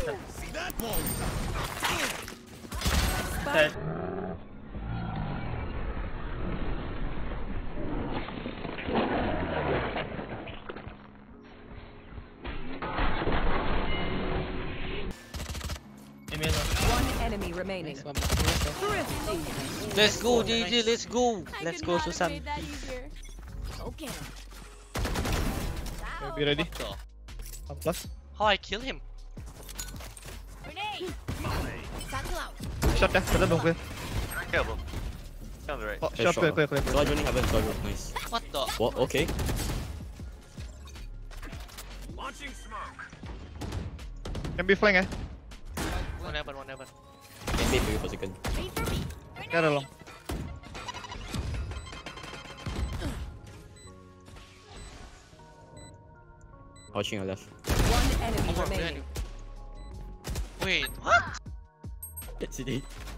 See that ball? Dead. One enemy remaining. Let's go, JJ. Let's go. Let's go, Susan. Okay. Be ready. What the? One plus. How I kill him? Shot there. Shot don't clear. Careful. On the right. Oh, shot clear. Slide running heaven, slide run. Nice. What the? What? Okay. Launching smoke. Can be flank One heaven, one heaven. Can wait for you for a second. Get along. Watching your left. One enemy Oh, remaining. Wait, what? CD.